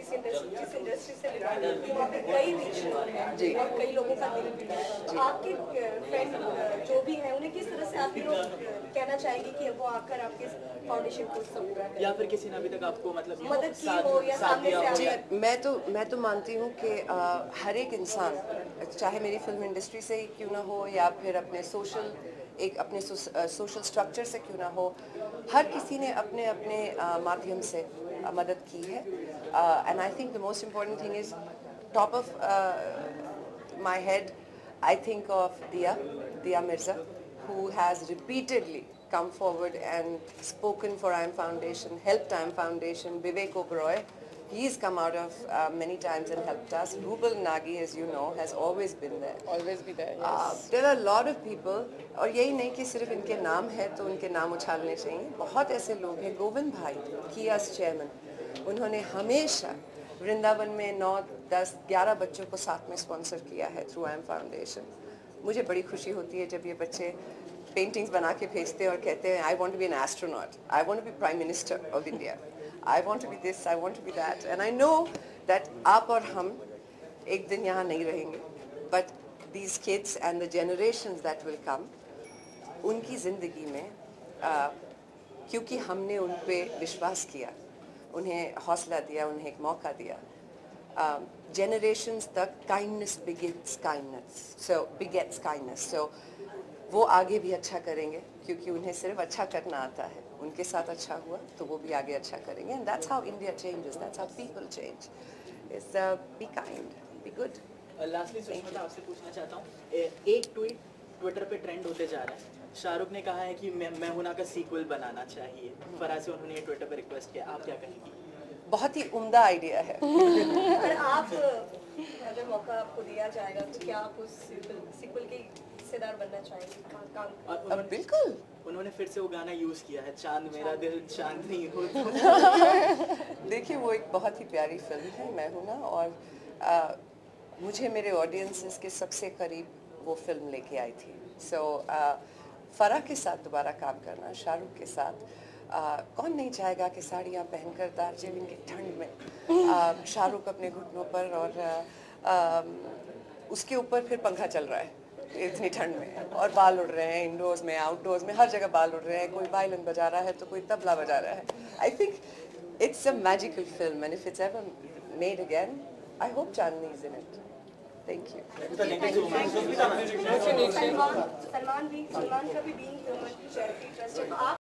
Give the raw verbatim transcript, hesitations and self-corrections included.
जिस इंडस्ट्री जिस इंडस्ट्री से रिलेटेड कि वहाँ पे कई रीच लोग हैं और कई लोगों का दिल भी है। आपके फ्रेंड जो भी हैं उन्हें किस तरह से आप लोग कहना चाहेंगे कि वो आकर आपके फाउंडेशन को सपोर्ट करें, या फिर किसी ने अभी तक आपको मतलब मदद की हो या सामने से जी, मैं तो मैं तो मानती हूँ कि हर एक इंसान, चाहे मेरी फिल्म इंडस्ट्री से ही क्यों ना हो या फिर अपने सोशल एक अपने सोशल स्ट्रक्चर से क्यों ना हो, हर किसी ने अपने अपने uh, माध्यम से uh, मदद की है। And I think the most important thing is top of my head I think of Dia Dia Mirza, who has repeatedly come forward and spoken for I A M Foundation, helped I A M Foundation. Vivek Oberoi, he's come out of uh, many times and helped us. Rubal Nagi, as you know, has always been there. Always be there, yes. Uh, there are a lot of people, और यही नहीं कि सिर्फ इनके नाम है तो उनके नाम उछालने चाहिए। बहुत ऐसे लोग हैं, गोविंद भाई, कियास चेयरमैन, उन्होंने हमेशा वृंदावन में नौ दस ग्यारह बच्चों को साथ में स्पॉन्सर किया है थ्रू आई एम फाउंडेशन। मुझे बड़ी खुशी होती है जब ये बच्चे पेंटिंग्स बना के भेजते हैं और कहते हैं I want to be an astronaut, I want to be prime minister of India, I want to be this, I want to be that. And I know that आप और हम एक दिन यहाँ नहीं रहेंगे, but these kids and the generations that will come, उनकी ज़िंदगी में uh, क्योंकि हमने उन पर विश्वास किया, उन्हें हौसला दिया, उन्हें एक मौका दिया, जनरेशंस तक kindness begets kindness, so begets kindness. So वो आगे भी अच्छा करेंगे क्योंकि उन्हें सिर्फ अच्छा करना आता है, उनके साथ अच्छा हुआ तो वो भी आगे अच्छा करेंगे। And that's how India changes, that's how people change, is be kind, be good. Lastly Sushmita आपसे पूछना चाहता हूँ, एक ट्वीट ट्विटर पे ट्रेंड होते जा रहा है, शाहरुख ने कहा है कि मैं मैं हूं ना का सीक्वल बनाना चाहिए, फराह से उन्होंने ट्विटर पे रिक्वेस्ट किया, आप क्या कहेंगी? बहुत ही उम्दा आइडिया है। अगर आप अगर मौका आपको दिया जाएगा तो क्या आप उस सीक्वल के हिस्सेदार बनना चाहेंगे? काम अब बिल्कुल, उन्होंने फिर से वो गाना यूज किया है, चांद मेरा दिल चांदनी हो। देखिए वो एक बहुत ही प्यारी फिल्म है मैं हूं ना, और आ, मुझे मेरे ऑडियंसेस के सबसे करीब वो फिल्म लेके आई थी। सो so, फराह के साथ दोबारा काम करना, शाहरुख के साथ, आ, कौन नहीं चाहेगा कि साड़ियाँ पहनकर दार्जिलिंग की ठंड में शाहरुख अपने घुटनों पर और आ, आ, उसके ऊपर फिर पंखा चल रहा है इतनी ठंड में, और बाल उड़ रहे हैं इंडोर्स में आउटडोर्स में, हर जगह बाल उड़ रहे हैं, कोई वायलिन बजा रहा है तो कोई तबला बजा रहा है। I think it's a magical film and if it's ever made again I hope Chandni is in it. Thank you. Salman भी सलमान का भी बीइंग ह्यूमन चैरिटी ट्रस्ट है, तो आप